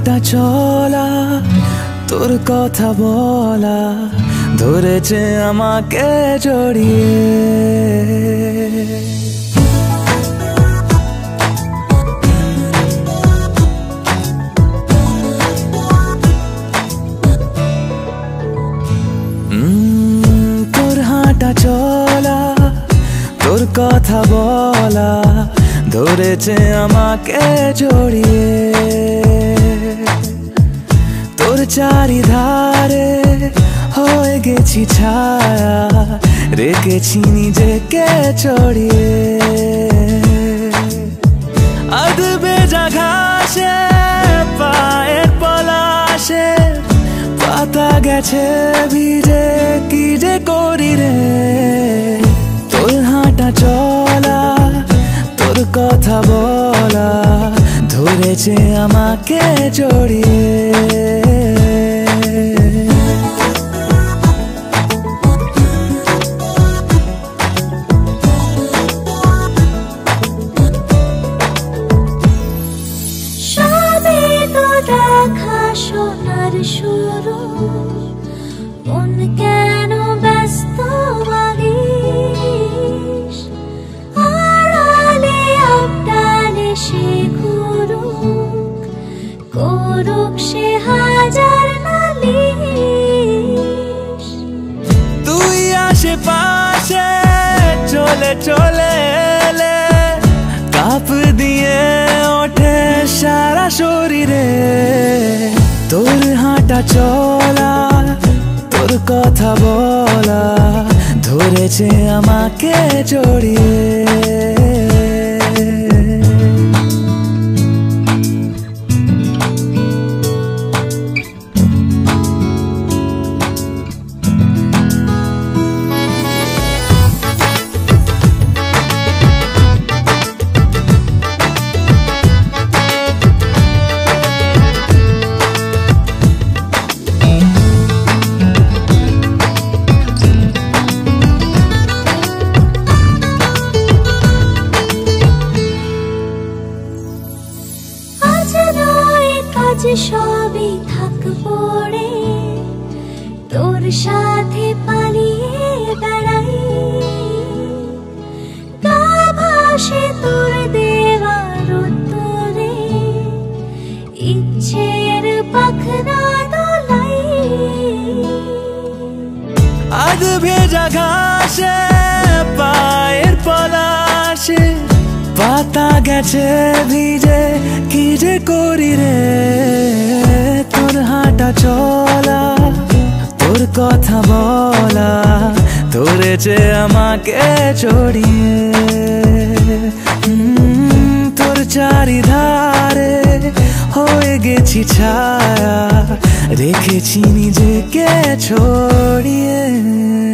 হাঁটা চলা তোর কথা বলা ধরেছে আমাকে জড়িয়ে। তোর হাঁটা চলা তোর কথা বলা ধরেছে আমাকে জড়িয়ে। তোর চারিধারে হয়ে গেছি ছায়া, রেখেছি নিজেকে চড়িয়ে। আধ ভেজা ঘাসে পায়ের পলাশে পাতা গেছে ভিজে, কি যে করি রে। তোর হাঁটা চলা তোর কথা বলা ধরেছে আমাকে জড়িয়ে। সবে তো দেখা সোনার শুরু, মন কেন ব্যস্ত লাগিস? আড়ালে আবদালে সে ঘুরুক, করুক সে হাজার নালিশ। তুই আশেপাশে চলে চলে এলে কাঁপ দিয়ে ওঠে সারা শরীরে। তোর হাঁটা চলা তোর কথা বলা ধরেছে আমাকে জড়িয়ে। সবই থাক পড়ে তোর সাথে পালিয়ে বেড়াই। গা ভাসে তোর দেওয়ার উত্তরে, ইচ্ছের পাখনা দোলাই। আধ ভেজা ঘাসে পায়ের পলাশে পাতা গেছে ভিজে, কি যে করি রে। তোর হাঁটা চলা তোর কথা বলা ধরেছে আমাকে জড়িয়ে। তোর চারিধারে হয়ে গেছি ছায়া, রেখেছি নিজেকে ছড়িয়ে।